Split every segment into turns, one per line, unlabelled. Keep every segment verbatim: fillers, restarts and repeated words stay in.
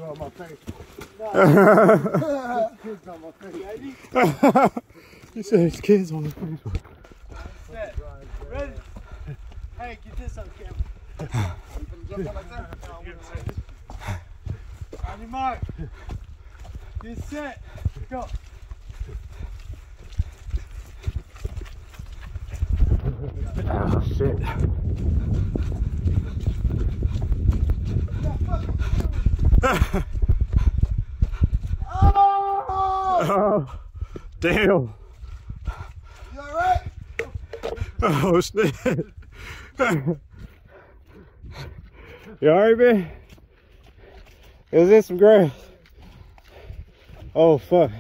on my face. Kids on my face.
He said his kids on the face.
Set. Ready? Hey, get this on camera.
You finna jump on like that?
On your mark. Get set. Go.
Oh shit. Oh, damn.
You alright?
Oh shit. You alright, man? It was in some grass. Oh fuck.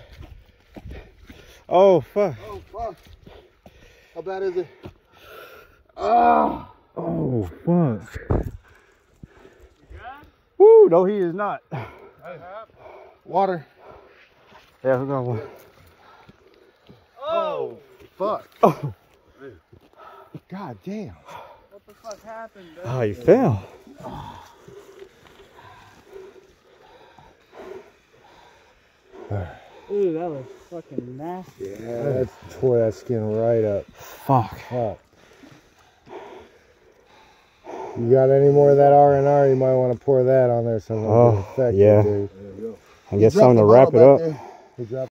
Oh fuck.
Oh fuck. How bad is it?
Oh, oh fuck. Woo, no he is not.
Water.
Yeah, we're going.
Oh, fuck.
Oh.
God damn.
What the fuck happened, dude?
Oh, you fell.
Ooh, that was fucking nasty.
Yeah, that tore that skin right up.
Fuck.
Fuck. You got any more of that R and R? You might want to pour that on there. Something
Oh,
effective,
yeah.
dude.
I guess something to wrap it up.
He dropped